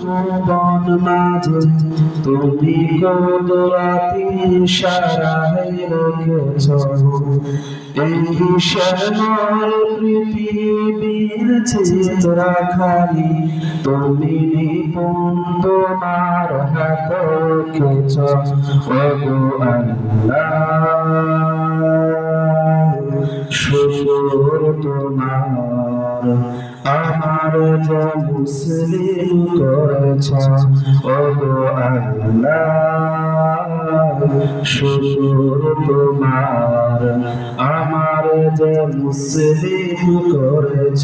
বন মাঝে তুমি কুদরতি ইশারায় রেখেছ এই শ্যামল পৃথিবীর চিত্রখানি তুমি নিপুণ তোমার হাত রেখেছ ওগো আল্লাহ শুকর তোমার আমার যে মুসলিম করেছ ওগো আল্লাহ শুকর তোমার আমার যে মুসলিম করেছ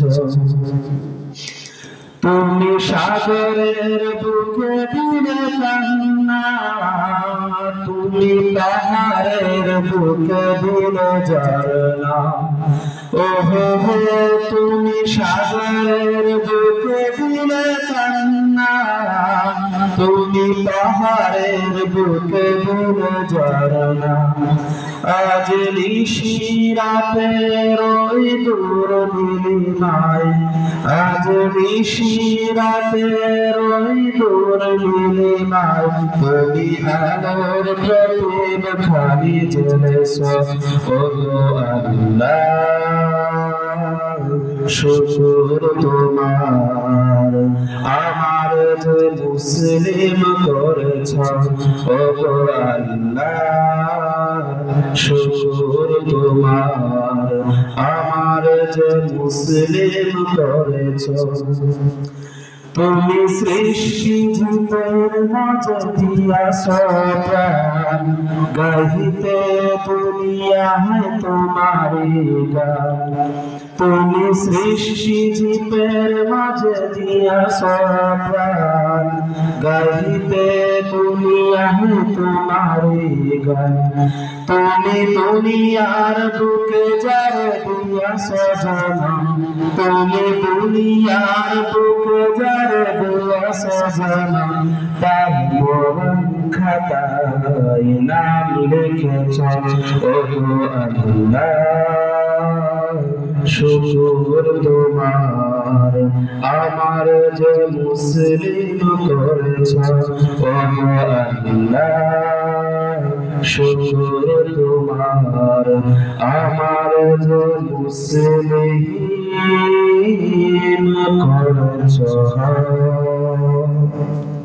তুমি সাগরের বুকে দিলে কান্না তুমি পাহাড়ের বুকে দিলে ঝরনা ওহো হো তুমি সাগরের বুকে দিলে কান্না তুমি পাহাড়ের বুকে দিলে ঝরনা আজ নিশিরাতের ওই দূর নীলিমায় আজ নিশিরাতের ওই দূর নীলিমায় তুমি আলোর প্রদীপ খালি জ্বেলেছ ওগো আল্লাহ শুকর তোমার আমার যে মুসলিম করেছ ওগো আল্লাহ শুকর তোমার আমার যে মুসলিম করেছ তুমি সৃষ্টি জীবের মাঝে দিয়াছ প্রাণ গাহিতে দুনিয়ায় তোমারি গান তুমি সৃষ্টি জীবের মাঝে দিয়াছ প্রাণ গাহিতে দুনিয়ায় তোমারি গান তুমি দুনিয়ার বুকে যারে দিয়াছ জনম তুমি দুনিয়ার বুকে যারে দিয়াছ জনম তার মরণ খাতায় নাম লিখেছ ওগো আল্লাহ শুকর তোমার আমার যে মুসলিম করেছ ওগো আল্লাহ শুকর তোমার আমার যে মুসলিম করেছ।